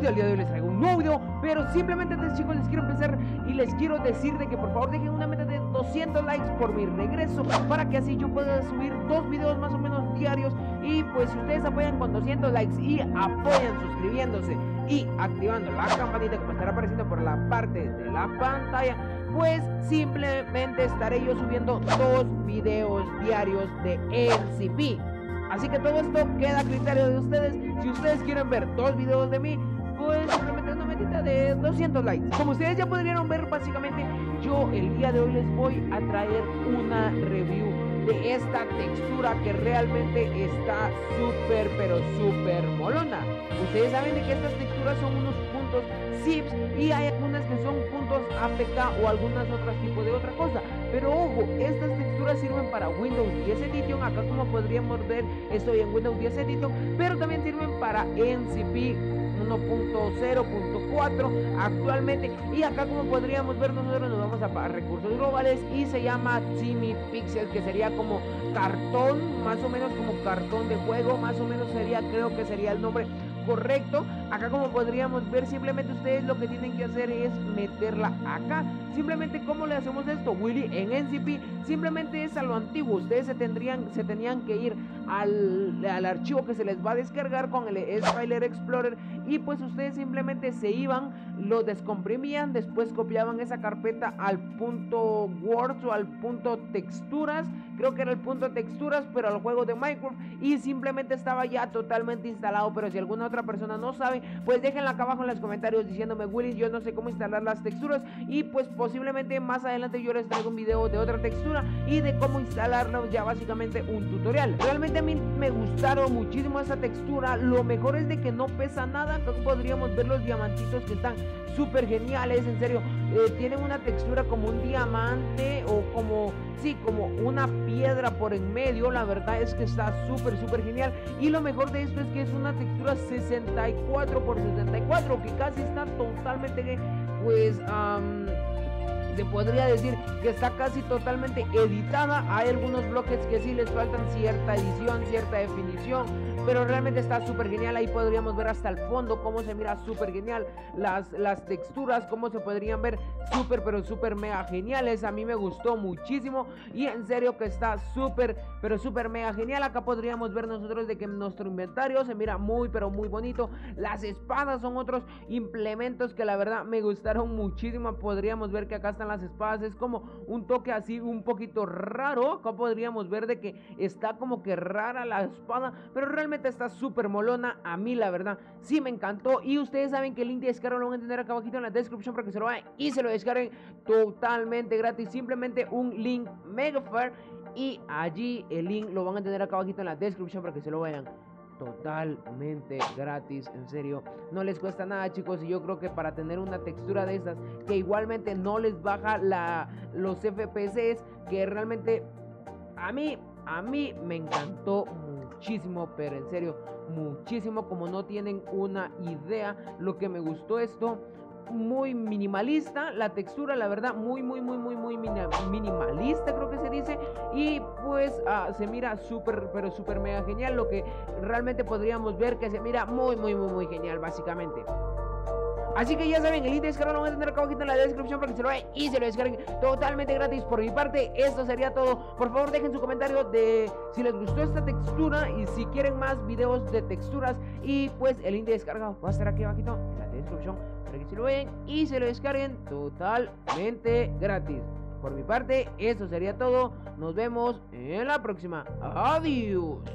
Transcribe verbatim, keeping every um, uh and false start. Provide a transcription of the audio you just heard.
el día de hoy les traigo un nuevo video, pero simplemente antes, chicos, les quiero empezar y les quiero decir de que por favor dejen una meta de doscientos likes por mi regreso, para que así yo pueda subir dos videos más o menos diarios. Y pues si ustedes apoyan con doscientos likes y apoyan suscribiéndose y activando la campanita como estará apareciendo por la parte de la pantalla, pues simplemente estaré yo subiendo dos videos diarios de N C P. Así que todo esto queda a criterio de ustedes. Si ustedes quieren ver dos videos de mí, pues simplemente una metita de doscientos likes. Como ustedes ya podrían ver, básicamente yo el día de hoy les voy a traer una review de esta textura que realmente está súper pero súper molona. Ustedes saben de que estas texturas son unos puntos zips y hay algunas que son puntos A P K o algunas otras tipos de otra cosa. Pero ojo, estas texturas sirven para Windows diez Edition. Acá como podríamos ver estoy en Windows diez Edition, pero también sirven para N C P uno punto cero punto cuatro actualmente. Y acá como podríamos ver nosotros nos vamos a recursos globales y se llama Timmy Pixel, que sería como cartón, más o menos como cartón de juego, más o menos sería, creo que sería el nombre correcto. Acá como podríamos ver, simplemente ustedes lo que tienen que hacer es meterla acá. Simplemente ¿cómo le hacemos esto, Willy? En N C P simplemente es a lo antiguo. Ustedes se tendrían se tenían que ir al, al archivo que se les va a descargar con el Filer Explorer, y pues ustedes simplemente se iban, lo descomprimían, después copiaban esa carpeta al punto Word o al punto texturas, creo que era el punto texturas, pero al juego de Minecraft, y simplemente estaba ya totalmente instalado. Pero si alguna otra persona no sabe, pues déjenla acá abajo en los comentarios diciéndome: Willy, yo no sé cómo instalar las texturas, y pues posiblemente más adelante yo les traigo un video de otra textura y de cómo instalarla, ya básicamente un tutorial. Realmente a mí me gustaron muchísimo esa textura. Lo mejor es de que no pesa nada. Acá podríamos ver los diamantitos que están súper geniales, en serio. Eh, tienen una textura como un diamante o como, sí, como una piedra por en medio. La verdad es que está súper súper genial, y lo mejor de esto es que es una textura sesenta y cuatro por sesenta y cuatro, que casi está totalmente, pues um, se podría decir que está casi totalmente editada. Hay algunos bloques que sí les faltan cierta edición, cierta definición, pero realmente está súper genial. Ahí podríamos ver hasta el fondo cómo se mira súper genial. Las, las texturas, cómo se podrían ver súper, pero súper mega geniales. A mí me gustó muchísimo y en serio que está súper, pero súper mega genial. Acá podríamos ver nosotros de que nuestro inventario se mira muy, pero muy bonito. Las espadas son otros implementos que la verdad me gustaron muchísimo. Podríamos ver que acá están las espadas. Es como un toque así un poquito raro. Acá podríamos ver de que está como que rara la espada, pero realmente está súper molona. A mí la verdad sí me encantó, y ustedes saben que el link de descarga lo van a tener acá abajito en la descripción para que se lo vayan y se lo descarguen totalmente gratis. Simplemente un link mega fair, y allí el link lo van a tener acá abajito en la descripción para que se lo vayan totalmente gratis. En serio, no les cuesta nada, chicos, y yo creo que para tener una textura de estas que igualmente no les baja la, los F P S, que realmente a mí, a mí me encantó muchísimo, pero en serio, muchísimo, como no tienen una idea lo que me gustó esto. Muy minimalista la textura, la verdad, muy muy muy muy muy minimalista, creo que se dice, y pues uh, se mira súper pero súper mega genial. Lo que realmente podríamos ver que se mira muy muy muy muy genial básicamente. Así que ya saben, el link de descarga lo van a tener acá abajito en la descripción para que se lo vayan y se lo descarguen totalmente gratis. Por mi parte, esto sería todo. Por favor, dejen su comentario de si les gustó esta textura y si quieren más videos de texturas. Y pues el link de descarga va a estar aquí abajito en la descripción para que se lo vayan y se lo descarguen totalmente gratis. Por mi parte, esto sería todo. Nos vemos en la próxima. Adiós.